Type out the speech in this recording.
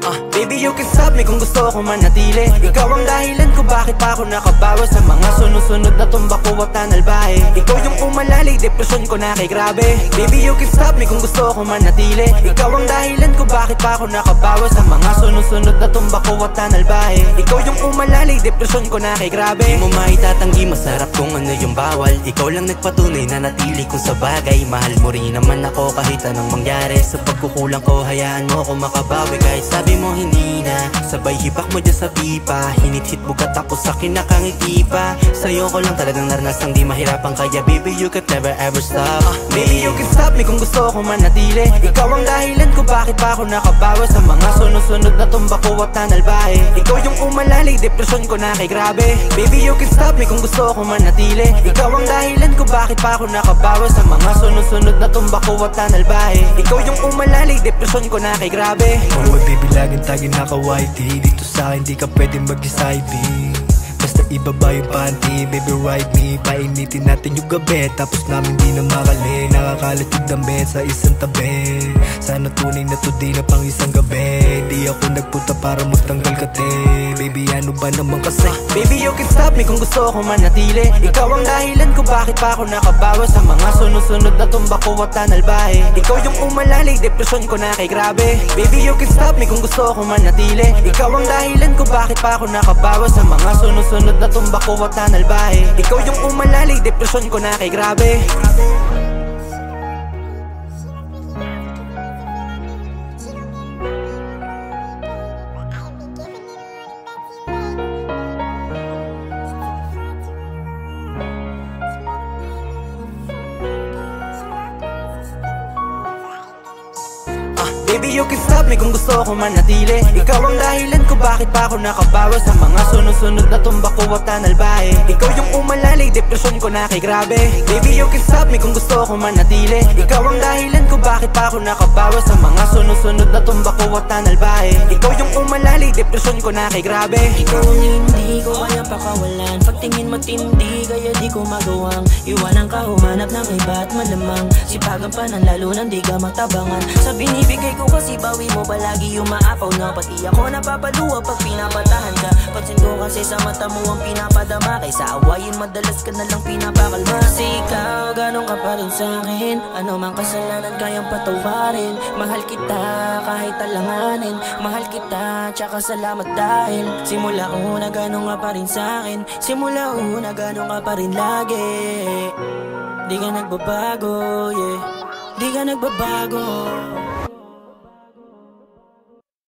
Baby, you can stop me kung gusto ko manatili. Ikaw ang dahilan kung bakit pa ako nakabawas sa mga sunod-sunod na tumba ko at tanalbahe. Ikaw yung umalalay, depresyon ko na kay grabe. Baby, you can stop me kung gusto ko manatili. Ikaw ang dahilan kung bakit pa ako nakabawas sa mga sunod-sunod na tumba ko at tanalbahe. Ikaw yung umalalay, depresyon ko na kay grabe. Di mo maitatanggi masarap kung ano yung bawal. Ikaw lang nagpatunay na natili kung sa bagay. Mahal mo rin naman ako kahit anong mangyari. Sa pagkukulang ko, hayaan mo ako makabawi. Kahit sabi mo hindi na, sabay hipak mo dyan sa pipa. Hinit-hit bugat ako sa kinakangiti pa. Sa'yo ko lang talagang naranasang di mahirapan. Kaya baby, you can never ever stop. Baby, you can stop me kung gusto ko manatili. Ikaw ang dahilan kung bakit pa ako nakabawas sa mga sunod-sunod na tumba ko at tanalbahe. Ikaw yung umalalay, depresyon ko na kay grabe. Baby, you can stop me kung gusto ko manatili. Ikaw ang dahilan kung bakit pa ako nakabawas sa mga sunod-sunod na tumba ko at tanalbahe. Ikaw yung umalalay, depresyon ko na kay grabe. Oh baby, laging tayo naka-whitey. Dito sa'kin di ka pwede mag-decide. Basta ibaba yung panty, baby ride me. Painitin natin yung gabi, tapos namin di na makali. Nakakalat yung damit sa isang tabi. Sana tunay na to di na pang isang gabi. Di ako nagpunta para magtanggal kate. Baby, ano ba naman kasi? Baby, you can stop me kung gusto ko manatili. Ikaw ang dahilan kung bakit pa ako nakabawas sa mga sunod-sunod na tumba ko at tanalbahe. Ikaw yung umalalay, depresyon ko na kay grabe. Baby, you can stop me kung gusto ko manatili. Ikaw ang dahilan kung bakit pa ako nakabawas sa mga sunod-sunod na tumba ko at tanalbahe. Ikaw yung umalalay, depresyon ko na kay grabe. Baby, you can stop me kung gusto ko manatili. Ikaw ang dahilan kung bakit pa ako nakabawas sa mga sunod-sunod na tumba ko at tanalbahe. Ikaw yung umalalay, depresyon ko na kay grabe. Baby, you can stop me kung gusto ko manatili. Ikaw ang dahilan kung bakit pa ako nakabawas sa mga sunod-sunod na tumba ko at tanalbahe. Ikaw yung umalalay, depresyon ko na kay grabe. Ikaw ang hindi ko kayang pakawalan. Pagtingin matindi, kaya di ko magawang iwanan ka, humanap ng iba at malamang sipagan pa ng lalo nang di ka magtabangan. Sa binibigay ko kasi bawi mo palagi yung maapaw na. Pati ako napapaluwa pag pinapatahan ka. Pansin ko kasi sa mata mo ang pinapadama. Kaysa awayin madalas ka na lang pinapakalma. Kasi ikaw ganun ka pa rin sa'kin. Ano mang kasalanan kayang patawarin. Mahal kita kahit alanganin. Mahal kita tsaka salamat dahil simula una ganun ka pa rin sa'kin. Simula una ganun ka pa rin lagi. Di ka nagbabago, yeah. Di ka nagbabago.